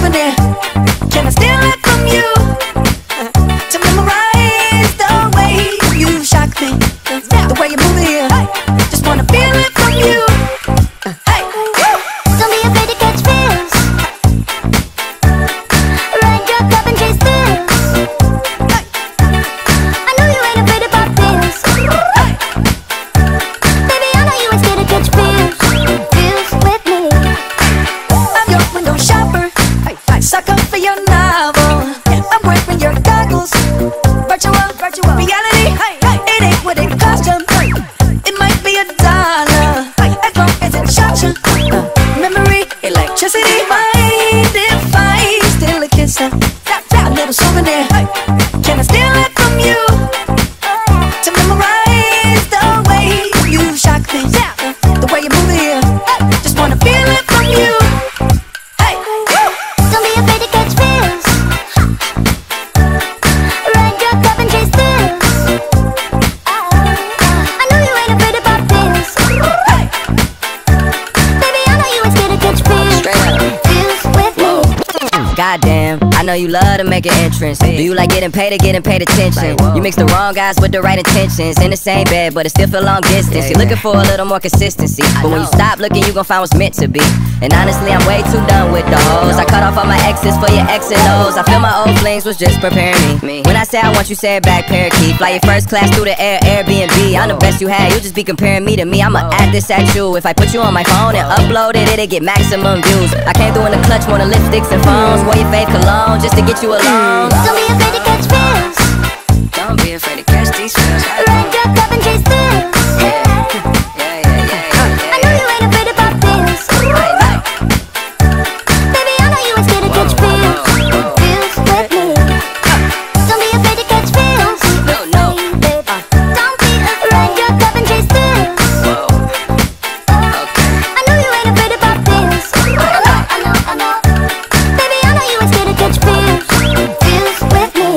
souvenir. Can I steal it from you? To memorize the way you shock me, the way you move here. Just wanna feel it from you. Hey, Don't be afraid to catch feels. Ride your cup and chase thrills. I know you ain't afraid about this. Baby, I know you ain't scared to catch feels. Feels with me. I'm your window shopper, sucker for your novel. I'm wearing your goggles, virtual reality. It ain't what it cost you. It might be $1, as long as it shocks you. Memory, electricity, mind if I steal a kiss, a little souvenir. Can I steal it from you? To memorize the way you shock me, the way you move here. Just wanna feel it from you. Hey, Don't be afraid to catch feels. Ride your cup and chase thrills. I know you ain't afraid about this. Baby, I know you ain't scared to catch feels. Feels with me. Goddamn, I know you love to make an entrance. Do you like getting paid or getting paid attention? You mix the wrong guys with the right intentions. In the same bed, but it still feel long distance. You're looking for a little more consistency, but when you stop looking, you gon' find what's meant to be. And honestly, I'm way too done with the hoes. I cut off all my exes for your X and O's. I feel my old flings was just preparing me. When I say I want you, say it back, parakeet. Fly your first class through the air, Airbnb. I'm the best you had, you just be comparing me to me. I'ma add this at you. If I put you on my phone and upload it, it'll get maximum views. I came through in the clutch, more than lipsticks and phones. Wore your fave cologne just to get you alone. Don't be afraid to catch feels. Don't be afraid to catch these feels. Ride your cup and chase thrills. I know you ain't afraid about this. Baby, I know you ain't scared to catch feels. Feels with me. Don't be afraid to catch feels. No. Don't be afraid. Ride your cup and chase thrills. I know you ain't afraid about this. I know. Baby, I know you ain't scared to catch feels. Feels with me.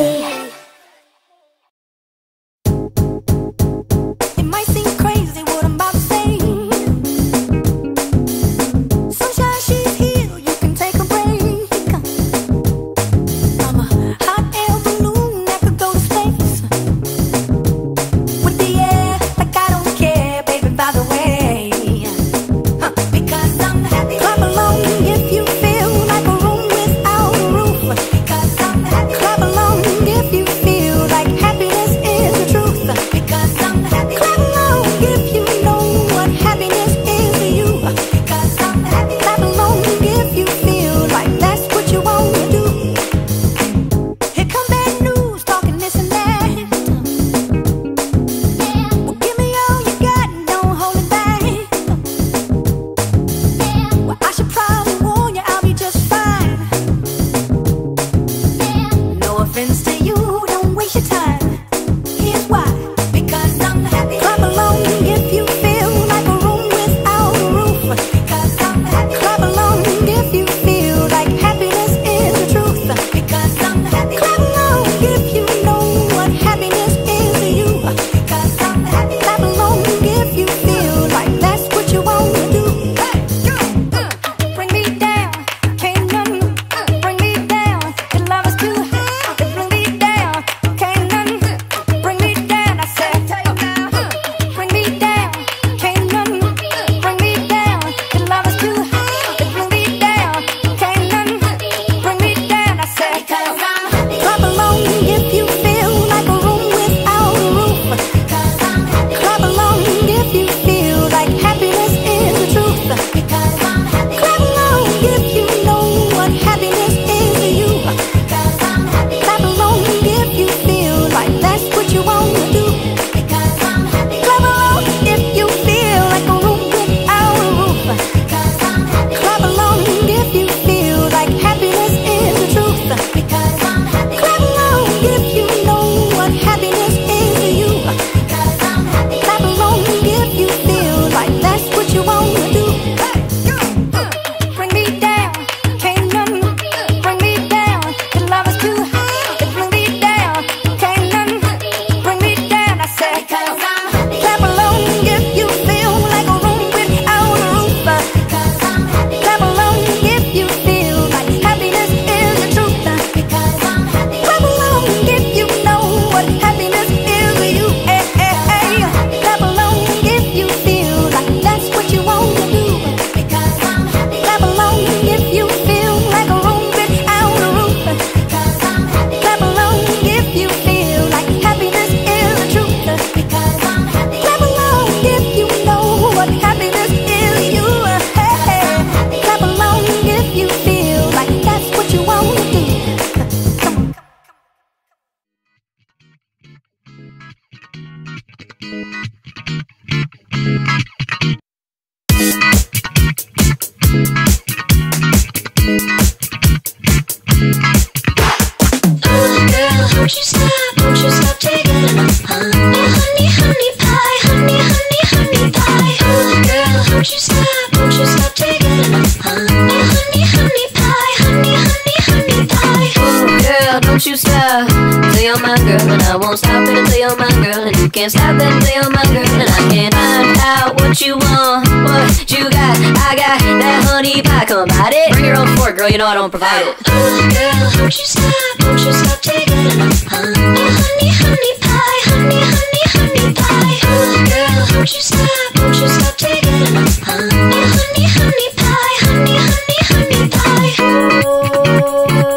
don't you stop taking honey, honey pie, honey, honey, honey pie. Girl, don't you stop taking honey, honey pie, honey, honey, honey pie. Girl, don't you stop till you're my girl, and I won't stop it until you're my girl, and you can't stop it until you're my girl, and I can't find out what you want, what you got. I got that honey pie, come bite it. Bring your own fork, girl, you know I don't provide it. Girl, don't you stop taking honey, honey pie, honey, honey, honey pie. Girl, don't you stop taking honey, honey pie, honey, honey, honey pie.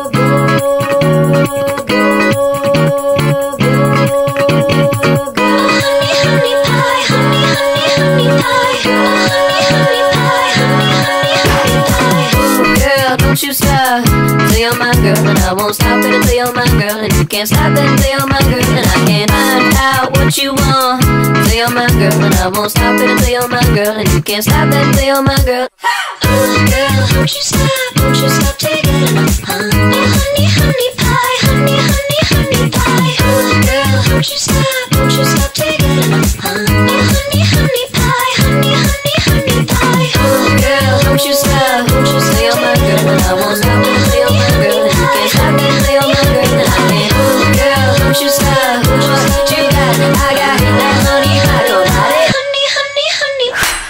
Don't you stop till you're my girl, and I won't stop it until you're my girl, and you can't stop it until you're my girl, and I can't find out what you want till you're my girl, and I won't stop it until you're my girl, and you can't stop it until you're my girl. Girl, don't you stop taking honey, honey pie, honey, honey, honey pie. Girl, don't you stop taking honey, honey pie, honey, honey, honey pie. Girl, don't you stop till you're my girl, and I won't stop it until you're my girl, and you can't stop it until you're my girl, and I can't. Girl, don't you stop what you got. I got that honey pie, go bite it. Honey, honey, honey.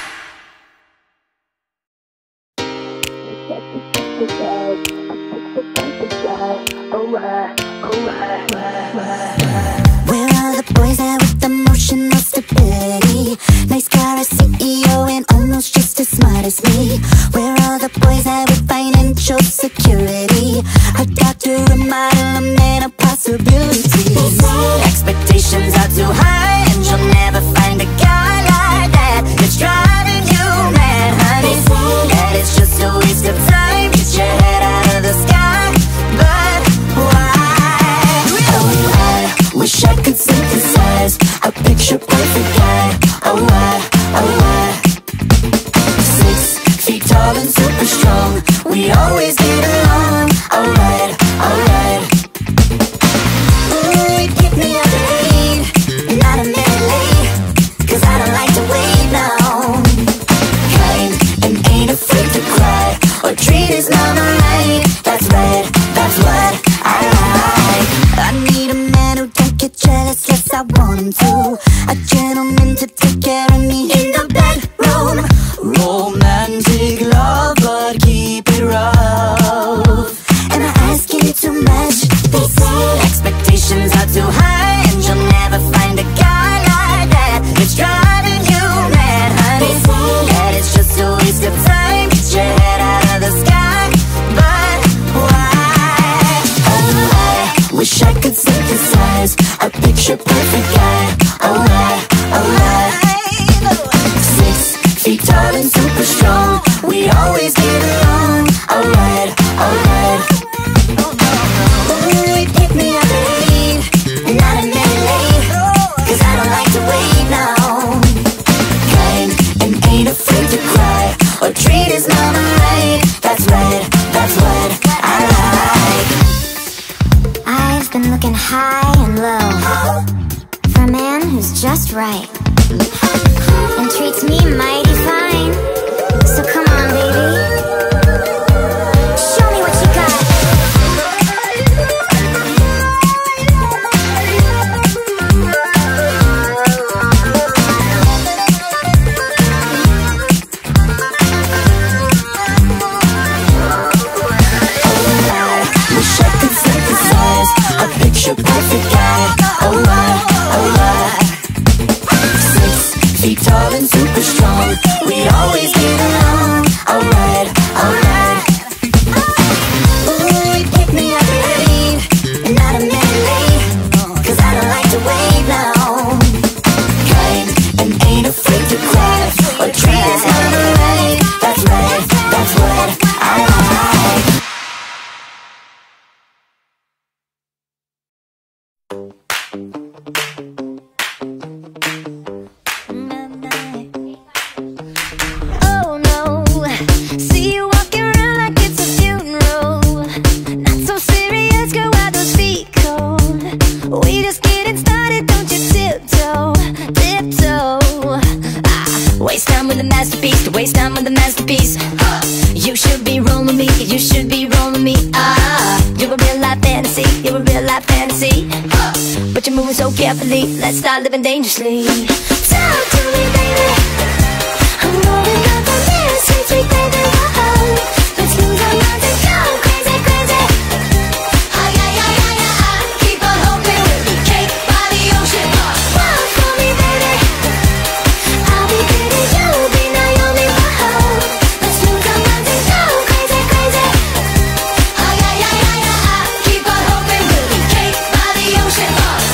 Where are the boys at with emotional stability? Nice car, a CEO, and almost just as smart as me. Where are the boys at with financial security? A doctor, a model, a man of possibilities. Expectations are too high, and you'll never find a guy like that. It's driving you mad, honey. That is just a waste of time. Get your head out of the sky. But why? I wish I could synthesize a picture perfect guy. Oh why, oh why? 6 feet tall and super strong, we always get along. Alright, alright. Ooh, it keep me up late, not a minute late, 'cause I don't like to wait now. Kind and ain't afraid to cry or treat his mama right. That's right, that's what I like. I need a man who don't get jealous, yes I want him to. A gentleman to take care of me in the bedroom. Romantic love, but keep it rough. Am I asking too much? They say expectations are too high, and you'll never find a guy like that. It's driving you mad, honey. That it's just a waste of time. Get your head out of the sky. But why? Oh, I wish I could synthesize a picture perfect guy. Oh, why? Oh, why? 6 feet tall and super strong, we always get along. Alright, alright. Ooh, it keep me up late, not a minute late, 'cause I don't like to wait now. Kind and ain't afraid to cry or treat his mama right. That's right, that's what I like. I've been looking high and low for a man who's just right and treats me mighty fine. So come on, baby, show me what you got. Wish I could synthesize a picture perfect guy. Oh why, oh why? 6 feet tall and super strong, we always get along. Alright, alright. Ooh, it keep me up late, not a minute late, 'cause I don't like to wait now. Kind and ain't afraid to cry or treat his mama right. That's right, that's what I like. fantasy, but you're moving so carefully. Let's start living dangerously. Talk to me, baby. I'm rolling up on this sweet, sweet baby. Whoa. Let's lose our minds and go crazy, crazy. Ay, ay, ay, ay, ay. Keep on hoping we'll be cake by the ocean. Walk for me, baby. I'll be pretty, you'll be Naomi. Whoa. Let's lose our minds and go crazy, crazy. Ay, ay, ay, ay, ay. Keep on hoping we'll be cake by the ocean.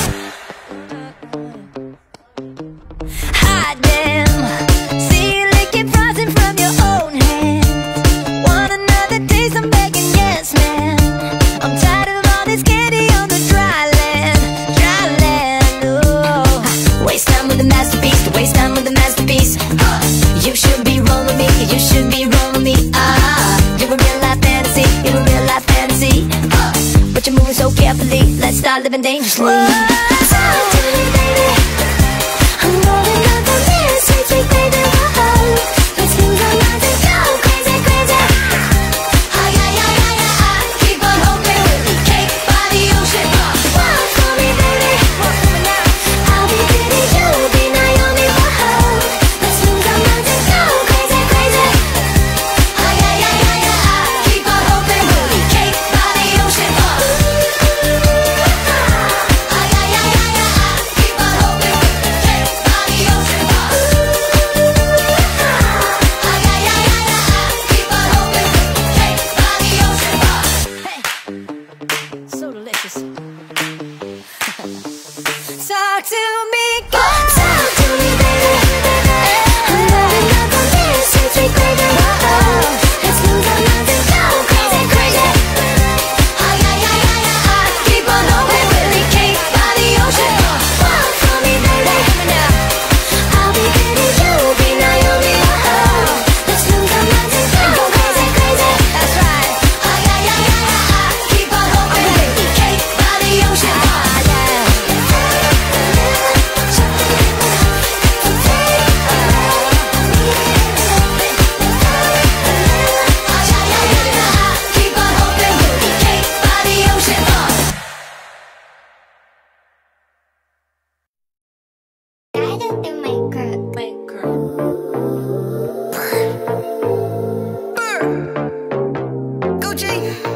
Hot damn. See you licking frozen from your own hands. Want another taste? I'm begging, yes, man. I'm tired of all this candy on the dry land, dry land. Oh, waste time with a masterpiece, to waste time with a masterpiece. You should be rolling me, you should be rolling me. You're a real life fantasy, you're a real life fantasy. But you're moving so carefully, let's start living dangerously. Talk to me, baby. I'm rolling up on this sweet, sweet baby. Whoa. Let's lose our minds and go crazy, crazy. Ay, ay, ay, ay, ay. Keep on hoping we'll be cake by the ocean. Walk for me, baby. I'll be pretty, you'll be Naomi. Whoa. Let's lose our minds and go crazy, crazy. Ay, ay, ay, ay, ay. Keep on hoping we'll be cake by the ocean. Ay, ay, ay, ay, ay. Keep on hoping we'll be cake by the ocean. Ay, ay, ay, ay, ay. Keep on hoping we'll be cake by the ocean. Hey, so delicious. Talk to me, girl. Talk to me, baby. I'm rolling up on this sweet, sweet baby. Whoa. Let's lose our minds and go crazy, crazy. Ay, ay, ay, ay, ay. Keep on hoping we'll be cake by the ocean. Walk for me, baby. I'll be pretty, you'll be Naomi. Whoa. Let's lose our minds and go crazy, crazy. That's right. Ay, ay, ay, ay, ay. Keep on hoping we'll be cake by the ocean. Keep on hoping we'll be cake by the ocean. Gucci,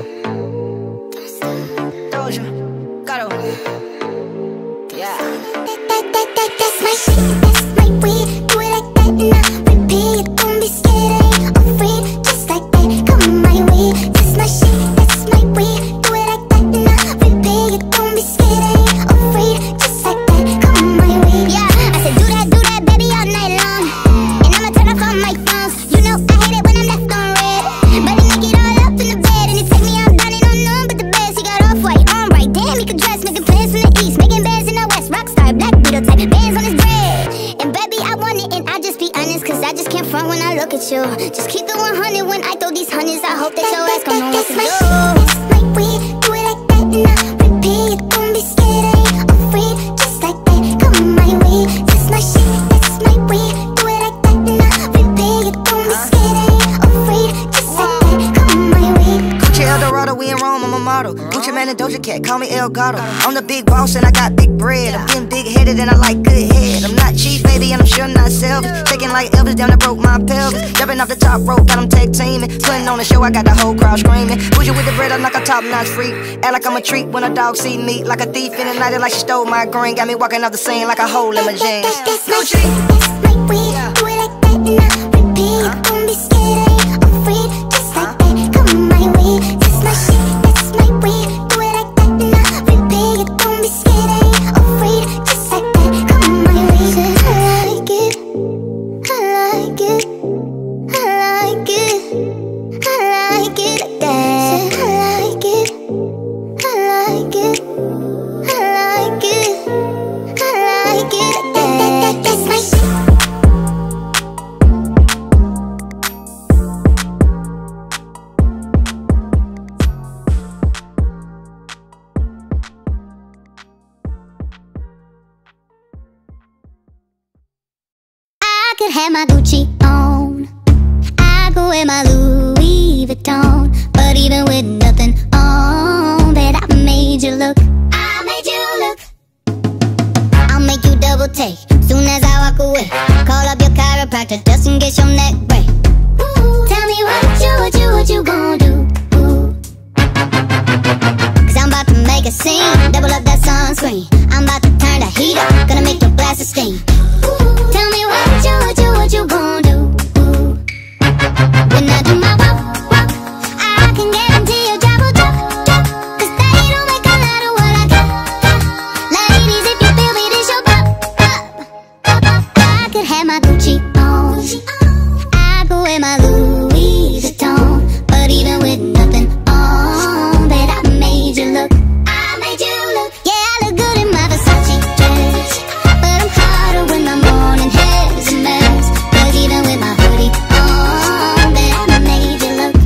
Doja, Gato, yeah. That's my shit, that's my weed. Do it like that and I repeat. Don't be scared, I ain't afraid. Just like that, come my way. That's my shit, that's my weed. Do it like that and I repeat. Don't be scared, I ain't afraid. Just like that, come my way. Yeah, I said do that, baby, all night long. And I'ma turn off all my phones. You know I hate it when I'm left on red. But it make it all up in the bed. And it take me out down and on none but the best. He got off-white on right. Damn, he could dress, making plans from the east. Making bands in the west, rockstar, black beetle type. Bands on his bread. And baby, I want it and I just be honest. Cause I just can't front when I look at you. Just keep it 100 when I throw these hundreds. I hope that your ass gon' know what to do. That's my weed, do it like that and I repeat. Don't be scared, I ain't afraid. Just like that, come my way. That's my shit, that's my weed. Do it like that and I repeat. Don't be scared, I ain't afraid. Just like that, come my way. Gucci Eldorado, we in Rome, I'm a model. Gucci Man and Doja Cat, call me El Gato. I'm the big boss and I got big bread. I'm getting big-headed and I like good head. I'm not cheap, baby, and I'm sure not selfish. Taking like Elvis down, I broke my pelvis. Jumping off the top rope, got them tag teaming. Putting on the show, I got the whole crowd screaming. Bougie with the bread, I'm like a top-notch freak. Act like I'm a treat when a dog see me. Like a thief in the night, like she stole my green. Got me walking off the scene like a hole in my jeans. That's my shit, that's my weed. Do it like that and I repeat. Don't be scared, I ain't afraid. Just like that, come my way. That's my shit, that's my weed. Do it like that and I repeat. Don't be scared, I ain't afraid. Just like that, come my way. I like it, I like it, I like it, I like it like that. I like it, I like it, I like it, I like it like that. That's my shit. I could have my Gucci on, I could wear my Louis Vuitton, but even with nothing on, bet I made you look. I made make a scene. Double up that sunscreen. I'm about to turn the heat up. Gonna make your glasses steam. Tell me what you gon' do? When I do my walk, I can guarantee you drop. 'Cause they don't make a lot of what I got. Ladies, if you feel me, this your pop. I could have my Gucci on. I could wear my Louis Vuitton. But even with nothing on, bet I made you look. Yeah, I look good in my Versace dress. But I'm hotter when my morning hair's a mess. 'Cause even with my hoodie on, bet I made you look.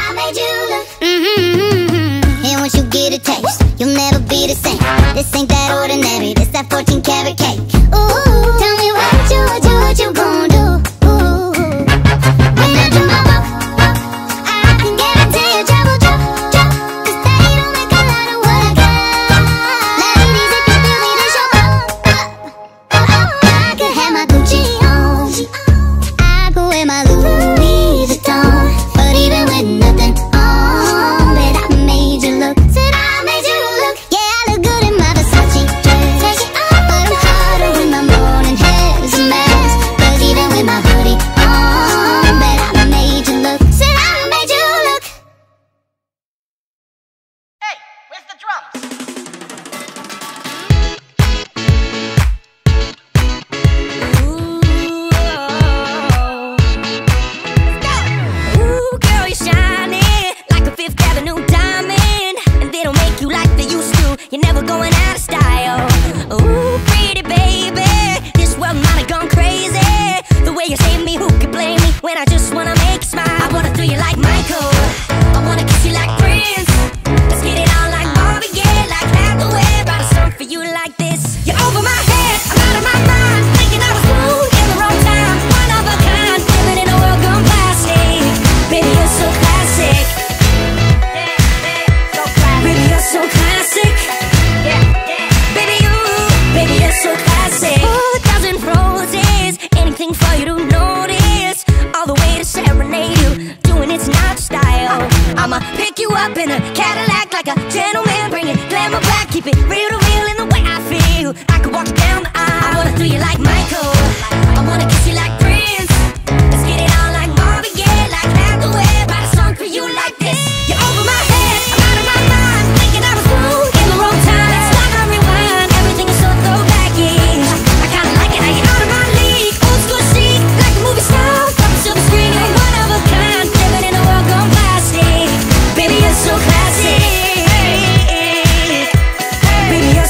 And once you get a taste, you'll never be the same. This ain't that ordinary, this that 14 karat cake. Ooh, tell me what you gon' do? When I do my walk, I can guarantee you drop. 'Cause they don't make a lot of what I got. Ladies, if you feel me, this your pop. I could have my Gucci on. I could wear my Louis Vuitton. But even with nothing on, bet I made you look. Said I made you look. Yeah, I look good in my Versace dress. But I'm hotter when my morning hair's a mess. 'Cause even with my hoodie on, bet I made you look. Said I made you look. Hey, where's the drums? Ooh, girl, you're shining like a Fifth Avenue diamond, and they don't make you like they used to. You're never going out of style. Ooh, pretty baby, this world might have gone crazy. The way you save me, who could blame me when I just wanna make you smile? I wanna throw you like Michael, I wanna kiss you like Prince. Let's get it on like Marvin Gaye, like Hathaway. Write a song for you like this. You're over my head, I'm out of my mind, thinking I was cool in the wrong time. One of a kind, living in a world gone plastic. Baby, you're so classic. Baby, you're so classic. Baby, you're so classic. 1,000 roses, anything for you to notice. All the way to serenade you, doing it's not style. I'ma pick you up in a Cadillac like a gentleman, bring it glamour back, keep it real to real in the way I feel. I could walk you down the aisle. I wanna throw you like Michael, I wanna kiss you like Prince. Let's get it on like Marvin Gaye, like Hathaway. Write a song for you like this. You're over my head, I'm out of my mind, thinking I was cool in the wrong time. Let's stop and rewind, everything is so throwbacky. I kinda like it how you're out of my league. Old school chic, like a movie star, from the silver screen. You're one of a kind, living in a world gone plastic. Baby, you're so classic. Baby, you're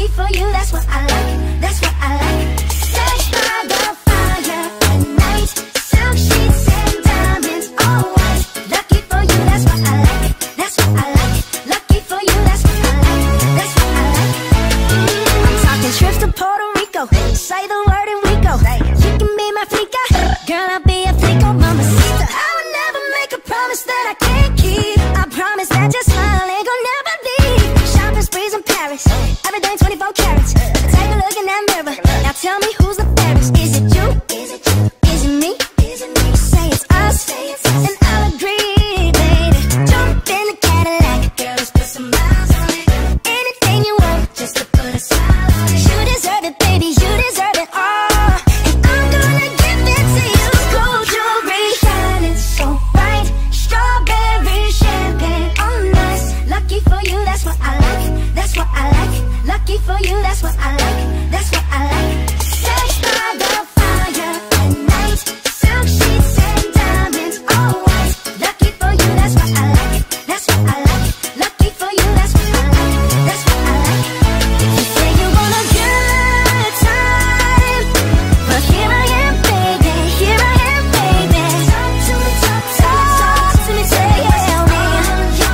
lucky for you, that's what I like, that's what I like. Sex by the fire at night, silk sheets and diamonds, all white. Lucky for you, that's what I like, that's what I like. Lucky for you, that's what I like, that's what I like. I'm talking trips to Puerto Rico, say the word and we go. You can be my flica, girl, I'll be a flico, mamacita. I would never make a promise that I can't keep. I promise that your smile ain't gon' never leave. Shopping sprees in Paris, everything 24 carats. Take a look in that mirror, now tell me who's the fairest. Is it you? Is it you? Is it me? Is it me? Say it's us, and I'll agree, baby. Jump in the Cadillac, girl, let's put some miles on it. Anything you want, just to put a smile on it. You deserve it, baby, you deserve it all. And I'm gonna give it to you. Gold jewelry, shining so bright, strawberry champagne on us. Lucky for you, that's what I like, that's what I like. Lucky for you, that's what I like, that's what I like. Sex by the fire at night, silk sheets and diamonds, all white. Lucky for you, that's what I like, that's what I like. Lucky for you, that's what I like, that's what I like. You say you want a good time, but here I am, baby, here I am, baby. Talk to me, talk to me, tell me what's on your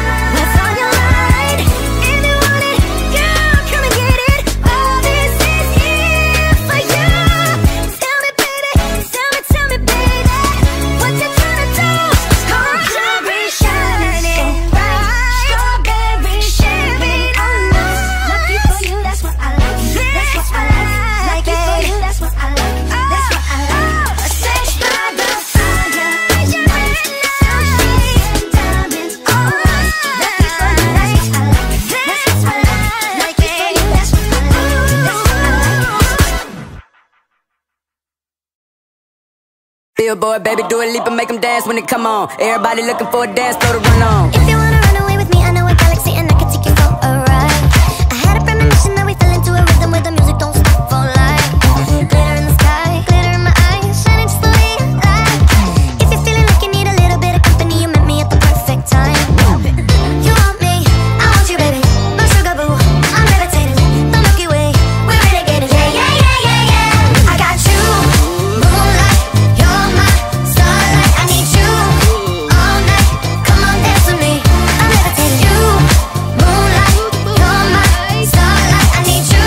mind. If you want it, girl, come and get it. All this is here for you. Tell me, baby, tell me, baby, what you tryna do? Gold jewelry shining bright, strawberry champagne on us. Lucky for you, that's what I like, that's what I like. Lucky for you, that's what I like, that's what I like. Sex by the fire at night, silk sheets and diamonds, all white. Lucky for you, that's what I like, that's what I like. Lucky for you, that's what I like, that's what I like. Billboard, baby, do a leap and make them dance when it come on. Everybody looking for a dance floor to run on. If you wanna run away with me, I know a galaxy and I can take you for a ride. I had a premonition that we fell into a rhythm where the music don't stop for life. Glitter in the sky, glitter in my eyes, shining just the way I like. If you're feeling like you need a little bit of company, you met me at the perfect time. You want me, I want you, baby, my sugar boo, I'm levitating, the Milky Way, we're renegading. Yeah, yeah, yeah, yeah, yeah. I got you, moonlight, you're my starlight. I need you all night, come on, dance with me, I'm levitating. You, moonlight, you're my starlight. I need you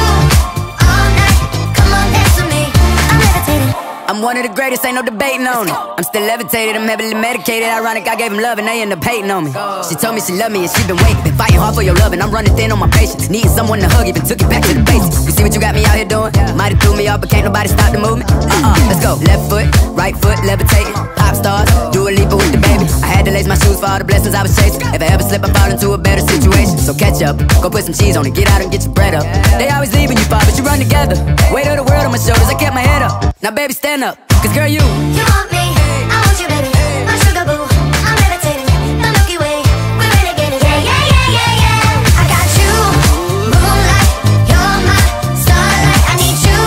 all night, come on, dance with me, I'm levitating. I'm one of the greatest, ain't no debating on it. I'm still levitated, I'm heavily medicated. Ironic, I gave him love and they end up hating on me. She told me she loved me and she been waiting. Been fighting hard for your love and I'm running thin on my patience. Needing someone to hug, even took it back to the basics. You see what you got me out here doing? Might have threw me off, but can't nobody stop the movement. Let's go. Left foot, right foot, levitating. Pop stars, do a leap with the baby. I had to lace my shoes for all the blessings I was chasing. If I ever slip, I fall into a better situation. So catch up, go put some cheese on it, get out and get your bread up. They always leave when you fall, but you run together. Weight of the world on my shoulders, I kept my head up. Now baby, stand up, cause girl, you want me, I want you, baby, my sugar boo, I'm levitating, the Milky Way, we're renegading. Yeah, yeah, yeah, yeah, yeah. I got you, moonlight, you're my starlight. I need you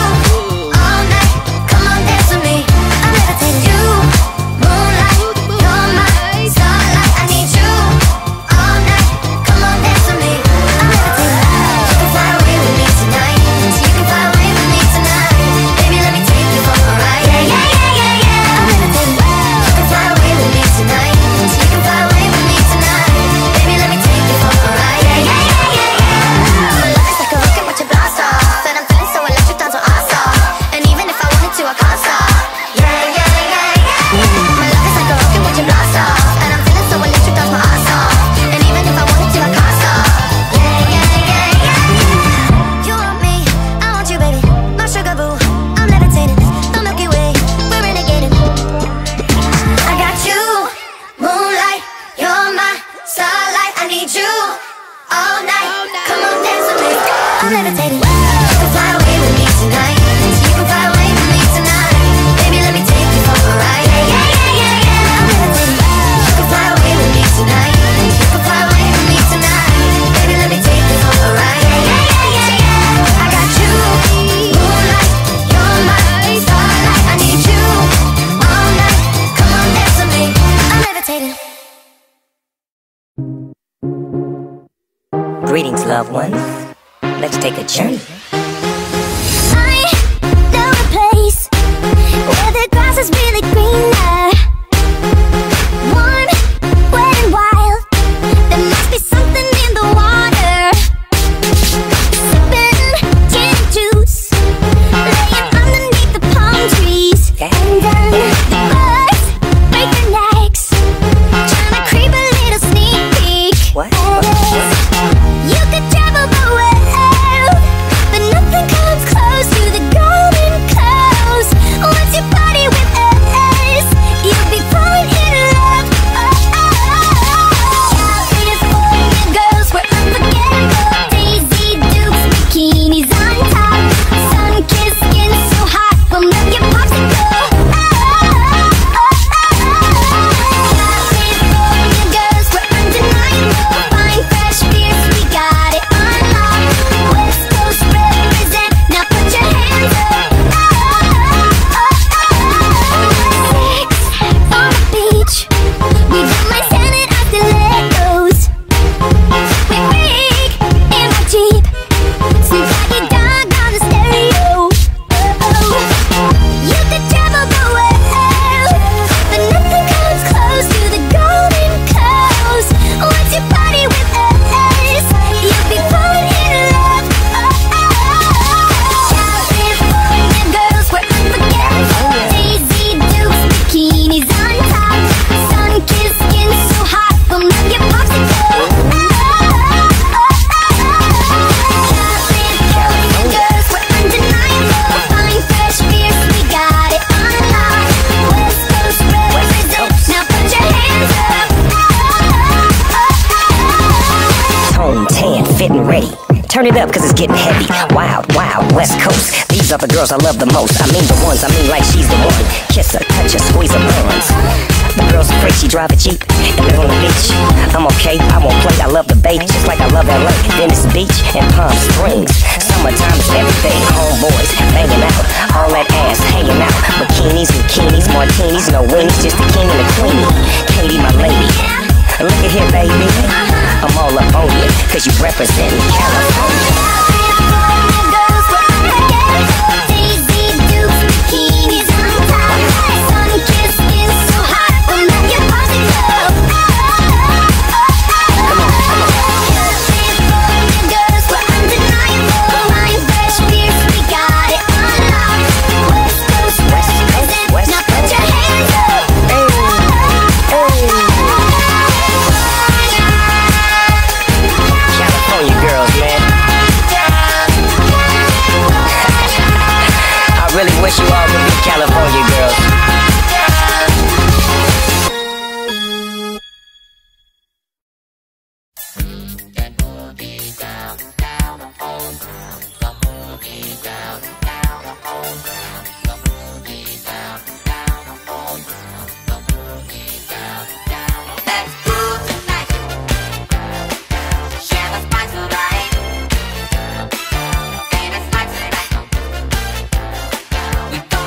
all night, come on, dance with me, I'm levitating. You, moonlight, you're my starlight. I need you all night, come on, dance with me, I'm levitating. You can fly away with me tonight, so you can fly away with me tonight. Baby, let me take you for a ride. Yeah, yeah, yeah, yeah, yeah. I'm levitating. You can fly away with me tonight, so you can fly away with me tonight. Baby, let me take you for a ride. Yeah, yeah, yeah, yeah, yeah. My love is like a rocket with your blast off, and I'm feeling so electric, down to awesome. And even if I wanted to, I can't stop. Yeah, yeah, yeah, yeah. My love is like a rocket with your blast off, and I'm feeling so electric, down my ass off. And even if I wanted to, I can't stop. Yeah, yeah, yeah, yeah. You want me, I want you, baby, my sugar boo, I'm levitating, the Milky Way, we're renegading. I got you, moonlight, you're my starlight. I need you all night, come on, dance with me, I'm levitating. You can fly away with me tonight, so you can fly away with me tonight. Baby, let me take you for a ride. Yeah, yeah, yeah, yeah, yeah. I'm levitating. You can fly away with me tonight, you can fly away with me tonight. Baby, let me take you for a ride. Yeah, yeah, yeah, yeah, yeah. I got you, moonlight, you're my starlight. I need you all night, come on, dance with me, I'm levitating. Greetings, loved ones. Let's take a journey. I know a place where the grass is really greener. Warm, wet and wild. There must be something in the water. Sipping gin and juice, laying underneath the palm trees. And then the birds break their necks, trying to creep a little sneak peek. What? You could travel the world, but nothing comes close to the golden coast. Once you party with us, you'll be falling in love. California girls were unforgettable. Daisy Dukes, bikinis on top, sun-kissed skin so hot, we'll make your popsicle. California girls were undeniable. Fine, fresh beers, we got it on lock. West Coast represent, now put your hands up. Sex on the beach, we got my Santa stilettos. We rig in my Jeep, seems like a dog on the stereo. You could travel the world, but nothing comes close to the golden coast. Once you party with us, you'll be falling in love. California girls were unforgettable. Daisy Dukes, bikinis on top, sun-kissed skin so hot, we'll make your popsicle. California girls were undeniable. Fine, fresh beers, we got it on lock. West Coast represent, now put your hands up. Tone, tan, fit and ready. Turn it up cause it's getting heavy. Wild, wild, West Coast. These are the girls I love the most. I mean the ones, I mean like she's the one. Kiss her, touch her, squeeze her buns. The girl's afraid she drive a Jeep and live on the beach. I'm okay, I won't play, I love the bay, just like I love LA. Venice Beach and Palm Springs. Summertime is everything. Homeboys banging out, all that ass hanging out. Bikinis, bikinis, martinis, no wings, just the king and the queenie. Katie, my lady. Look at here, baby. I'm all up on you, cause you represent California. California girls were unforgettable. Daisy Dukes, bikinis on top, sun-kissed skin so hot, we'll make your popsicle. California girls were undeniable. Fine, fresh beers, we got it on lock. West Coast represent, now put your hands up. California girls, man. I really wish you all could be California girls. We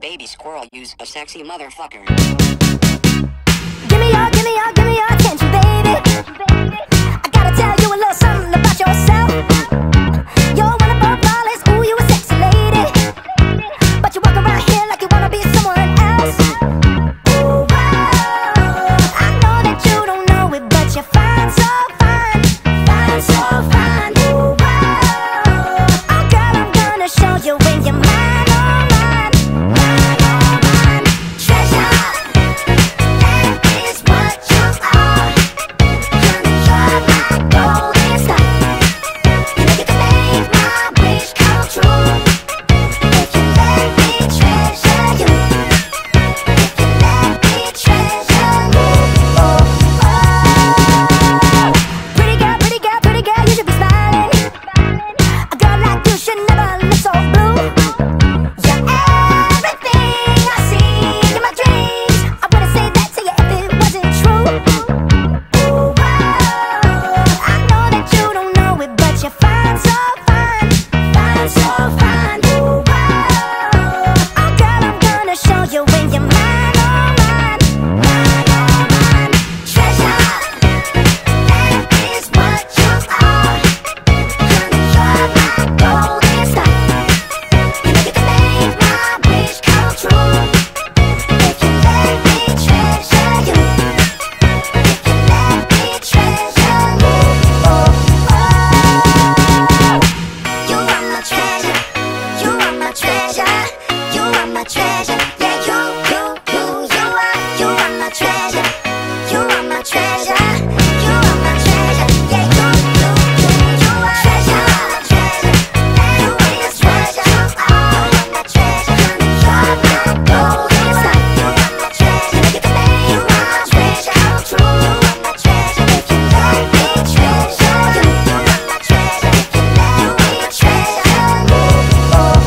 baby squirrel, use a sexy motherfucker. Give me your attention, baby. I gotta tell you a little something about yourself. You're one of our flawless, ooh, you a sexy lady. But you walk around here like you wanna be someone else. Ooh, wow. I know that you don't know it, but you're fine, so fine. Fine, so fine. Ooh, wow. Oh, girl, I'm gonna show you when you're mine, oh, mine. Mine, oh, mine. Treasure. That is what you are. You're my golden star. You know you can make my wish come true. If you let me treasure you. If you let me treasure you. Oh, oh. Pretty girl, you should be smiling. A girl like you should never look so blue. You're everything I see in my dreams. I wouldn't say that to you if it wasn't true. Ooh, wow. I know that you don't know it, but you're fine, so fine. Fine, so fine. Ooh, wow. Oh, girl, I'm gonna show you when you're mine, oh, mine. Mine, oh, mine. Treasure. That is what you are. You're my golden star. You know you can make my wish come true. If you let me treasure you. If you let me treasure you. Oh, oh. You are my treasure. You are my treasure. You are my treasure. Yeah, you are my treasure. You are my treasure. You are my treasure. Yeah, you are treasure. You are my treasure. You are my treasure. You're my golden star. You are my treasure. You can make my treasure come true. You are my treasure. If you let me treasure you. You are my treasure. If you let me treasure you. Oh, oh.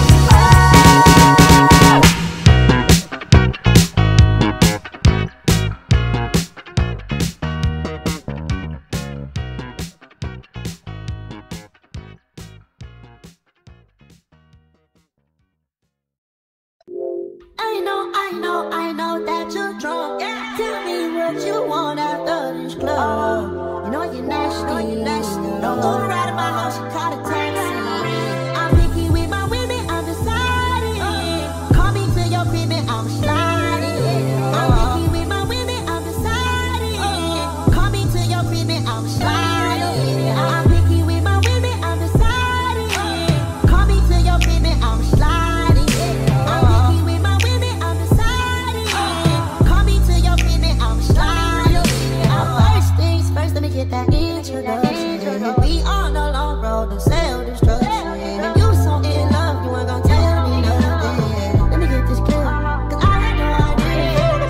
I know that you're drunk. Tell me what you want after this club. You know you're nasty. Don't go right in my house, you call a taxi. I'm picky with my women, I'm deciding. Call me to your crib and I'm sliding. I'm picky with my women, I'm deciding. Call me to your crib and I'm sliding. I'm picky with my women, I'm deciding. Call me to your crib and I'm sliding. I'm picky with my women, I'm deciding. Call me to your crib and I'm sliding. First things first, let me get that introduction. We on the long road to self-destruction. If you so in love, you ain't gon' tell me nothing. Let me get this clear, 'cause I had no idea.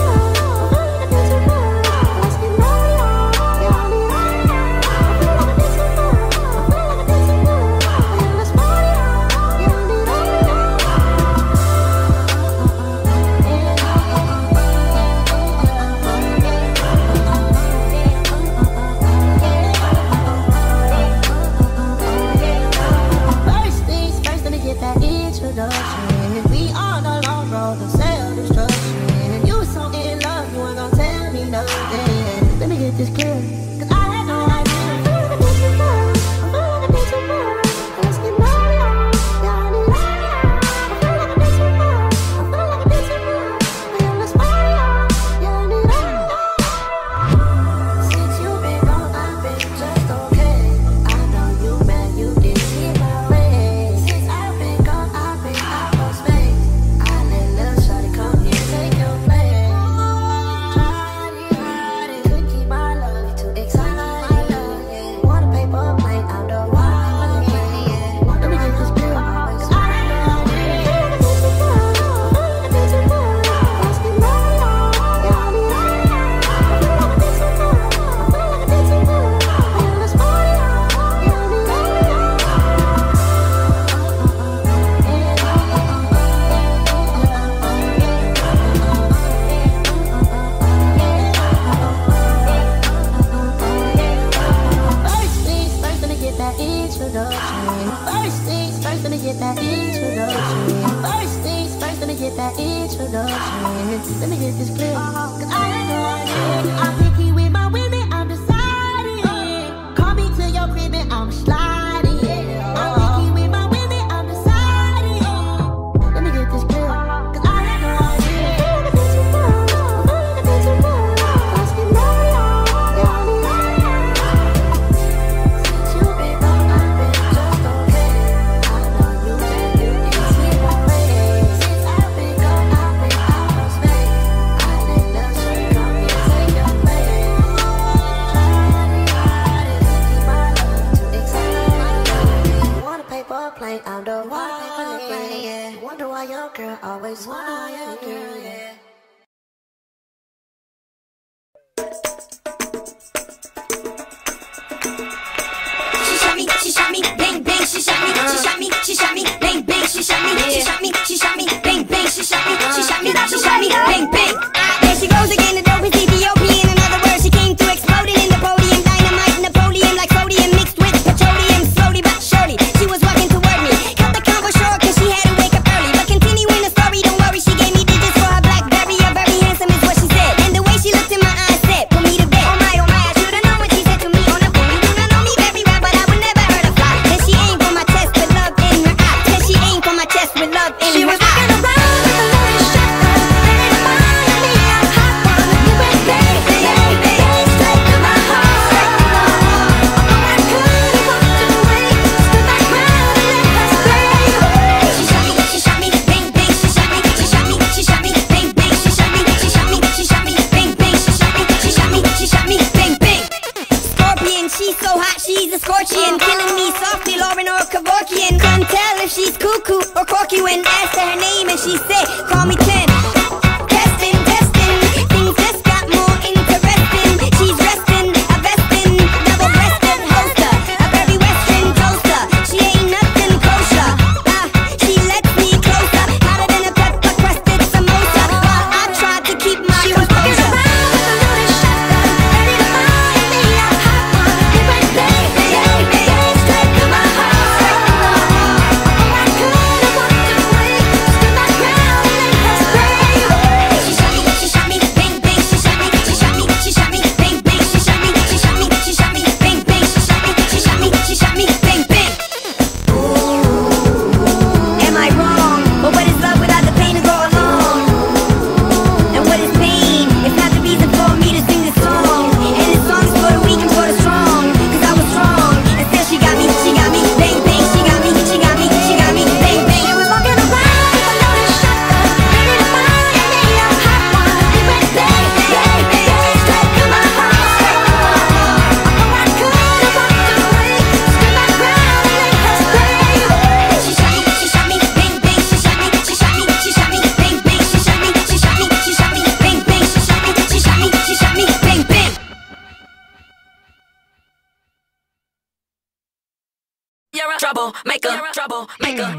Let's get First things first, let me get that introduction. We on the long road to self-destruction. If you so in love, you ain't gon' tell me nothing. Let me get this clear, 'cause I had no idea. Let's get Since you been gone, I've been just okay. I know you mad, you didn't see my way. Since I've been gone, I've been out of space. I let little shawty come here, take your place. Couldn't keep my love, you too that introduction. Let me get this clear, 'cause I ain't know I'm picky with my women, I'm deciding. Call me to your crib and I'm sliding. I'm picky with my women, I'm deciding. Let me get this clear, 'cause I ain't know I'm I'm the one, yeah. Wonder why your girl always wonder your girl, yeah. She shot me, bang bang. She shot me, she shot me, she shot me, bang bang. She shot me, she shot me, she shot me, bang bang. She shot me, she shot me, she shot me, bang bang. There she goes again, the dope is Ethiopian. In other words, she came through exploding in the podium. Dynamite, Napoleon, like sodium mixed with petroleum. Slowly but surely, she was walking toward me. Cut the convo short, 'cause she had to wake up early. But continuing the story, don't worry, she gave me digits for her BlackBerry. You're very handsome is what she said. And the way she looked in my eyes said, put me to bed. Oh my, I should've known what she said to me on the phone. You do not know me very well, but I would never hurt a fly. Then she aimed for my chest with love in her eye. Then she aimed for my chest with love in She her was eye. walking around with a loaded shotgun, ready to fire me a hot one. You went bang, bang, bang, straight to my heart. I could've walked away, stood my ground and let her spray. She shot me, bang, bang. She shot me, she shot me, she shot me, bang, bang. She shot me, she shot me, she shot me, bang, bang. She shot me, she shot me, she shot me, bang, bang. Scorpion, she's so hot, she's a scorpion. Killing me softly, Lauren or Kevorkian. Couldn't tell if she's cuckoo or corky when asked her name and she said, call me 10. Testing, testing, things just got more interesting. She's resting, a vestin, double-breasted holster, a very western toaster. She ain't nothing kosher. She lets me closer, hotter than a pepper-crusted samosa. While I tried to keep my She was walking composure. around with a loaded shotgun, ready to fire me a hot one. You went bang, bang, bang, straight to my heart. I could've walked away, stood my ground and let her spray. She shot me, bang, bang. She shot me, she shot me, she shot me, bang, bang. She shot me, she shot me, she shot me, bang, bang. She shot me, she shot me, she shot me, bang, bang. Am I wrong? But what is love without the pain to go along? And what is pain? If not the reason for me to sing this song. And this song's for the weak and for the strong. 'Cause I was strong. And still she got me, bang bang. She got me, she got me, she got me, bang bang. She was walking around with a loaded shotgun, ready to fire me a hot one. You went bang, bang, bang, straight to my heart. I could've walked away, stood my ground and let her spray. She shot me, bang, bang. She shot me, she shot me, she shot me, bang, bang. She shot me, she shot me, she shot me, bang, bang. She shot me, she shot me, she shot me, bang, bang. You're a troublemaker, troublemaker.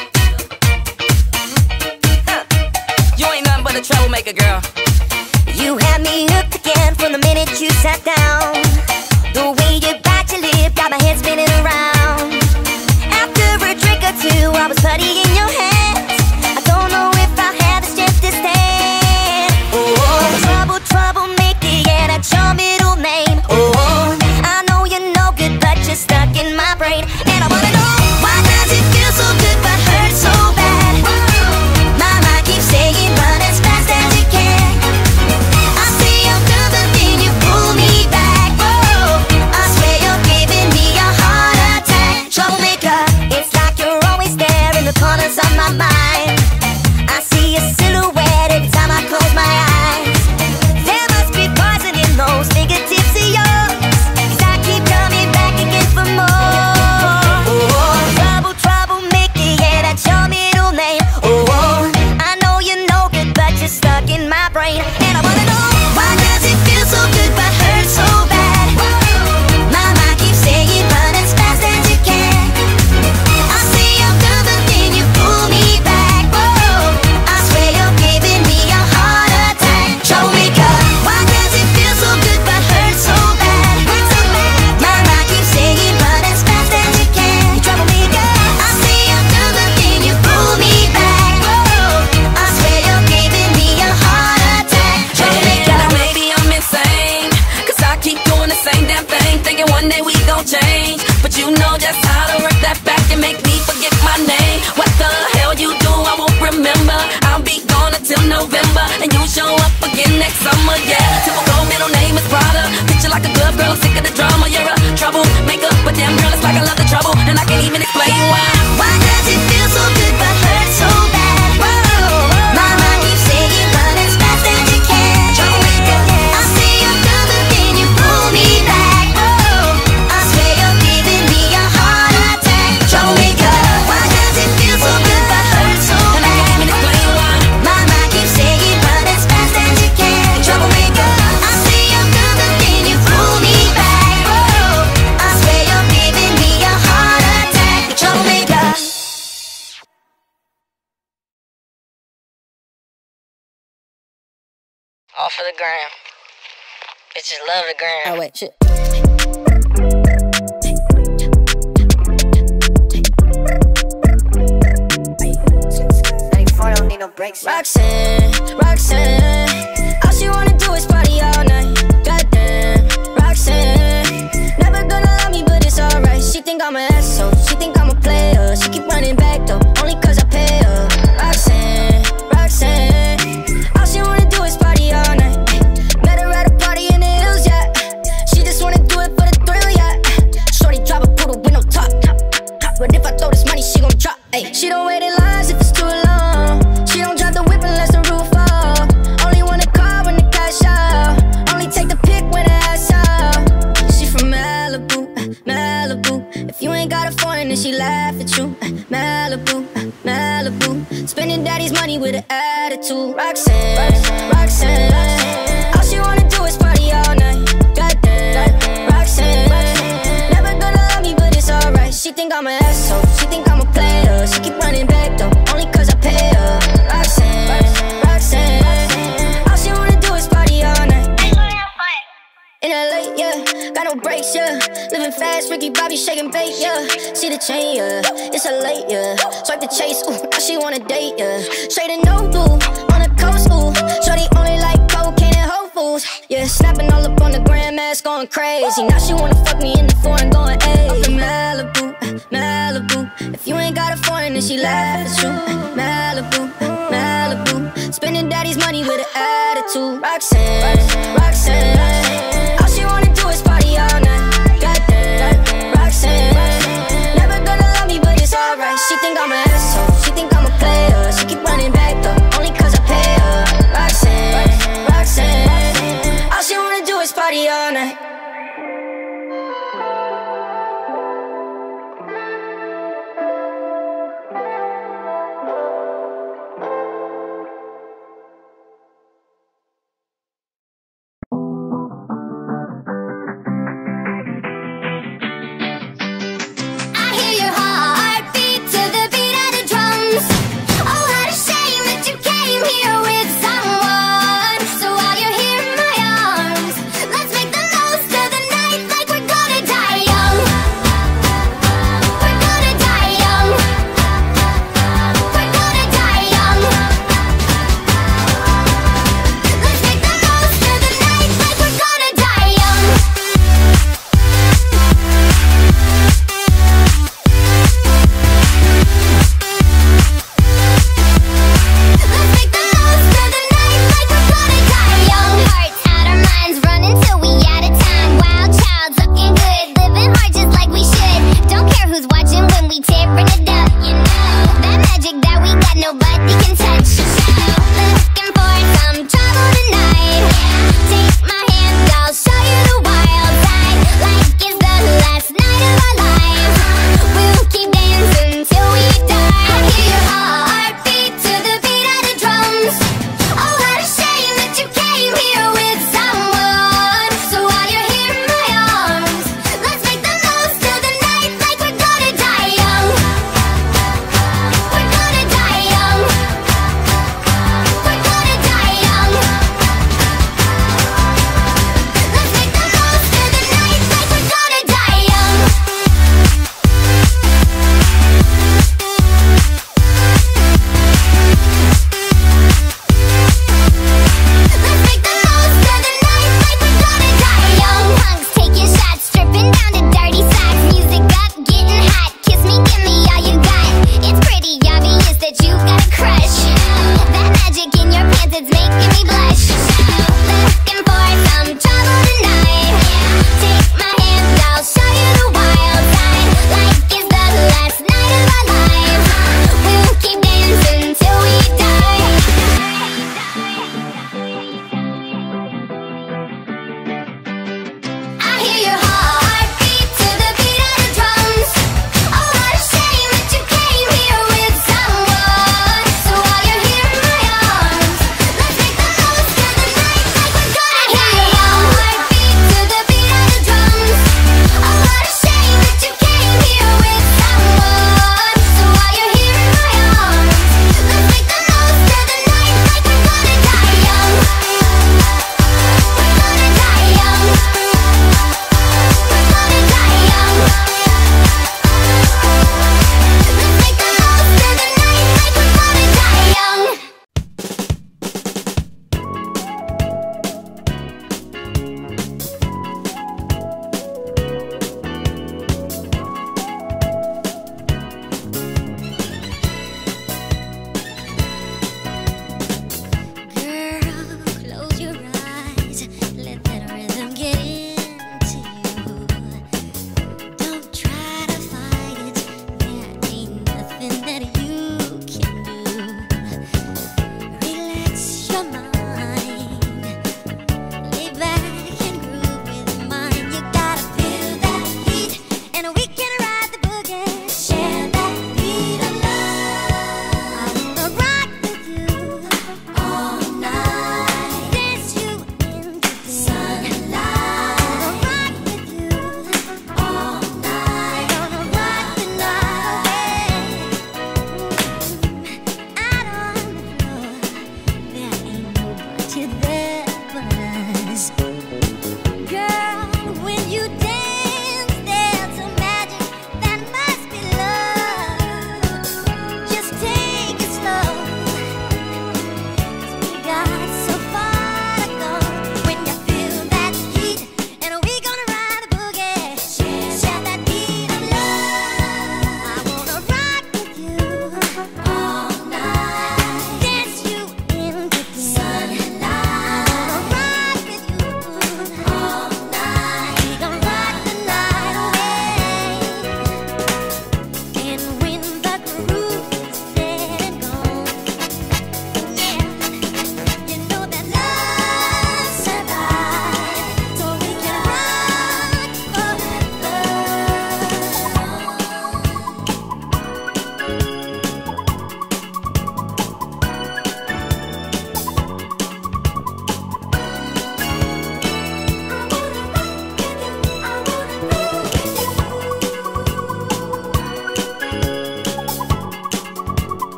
You ain't nothing but a troublemaker, girl. You had me hooked again from the minute you sat down. The way you bite your lip got my head spinning around. After a drink or two, I was putty in your hands. I don't know if I had the strength to stand. Oh, troublemaker, yeah, that's your middle name. Oh, I know you're no good, but you're stuck in my brain. And I wanna know, why does it feel so good but hurt so bad? My mind keeps saying run as fast as you can. I say I'm done, but then you pull me back. summer, yeah. Typical middle name is Prada. Picture like a glove girl, I'm sick of the drama. You're a troublemaker, but damn girl, it's like I love the trouble, and I can't even explain why. Why does it feel so good but hurt so bad? Whoa, my mind keeps saying run as fast as you can. Troublemaker, I say you're done, but then you pull me back. Whoa, I swear you're giving me a heart attack. Troublemaker, why does it feel so good but hurt so bad? And I can't even explain why. My mind keeps saying run as fast as you can. Troublemaker, I say you're done, but then you pull me back. Whoa, I swear you're giving me a heart attack. Troublemaker. All for the gram. Bitches love the gram. Oh wait, shit. Don't need no breaks. Roxanne, Roxanne, all she wanna do is party all night. Goddamn, Roxanne, never gonna love me, but it's alright. She think I'm an asshole, she think I'm a player. She keep running back though, only cause I pay her. Roxanne, Roxanne, all she wanna do is party all night. Met her at a party in the hills, yeah. She just wanna do it for the thrill, yeah. Shorty drop a poodle with no top. But if I throw this money, she gon' drop. Ay, she don't wait in lines if it's too long. She don't drive the whip unless the roof off. Only want a car when the cash out. Only take the pic when the ass out. She from Malibu, Malibu. If you ain't got a foreign, then she laugh at you. Malibu, Malibu. Spending daddy's money with an attitude. Roxanne, Roxanne, all she wanna do is party all night. Goddamn, Roxanne, never gonna love me, but it's alright. She think I'm an asshole, she think I'm a player. She keep running back though, only cause I pay her. Roxanne, Roxanne, all she wanna do is party all night. In LA, yeah, got no brakes, yeah. Living fast, Ricky Bobby shaking bait, yeah. See the chain, yeah, it's a late, yeah. Swipe the chase, ooh, now she wanna date, yeah. Straight to no blue, on the coast, ooh. Shorty only like cocaine and Whole Foods, yeah. Snapping all up on the grandmas, going crazy. Now she wanna fuck me in the foreign, going ayy. Up in Malibu, Malibu. If you ain't got a foreign, then she laugh at you. Malibu, Malibu. Spending daddy's money with an attitude. Roxanne, Roxanne, all she wanna do is party all night. Goddamn, Roxanne, never gonna love me, but it's alright. She think I'm an asshole, she think I'm a player. She keep running back though, only cause I pay her. Roxanne, Roxanne, all she wanna do is party all night.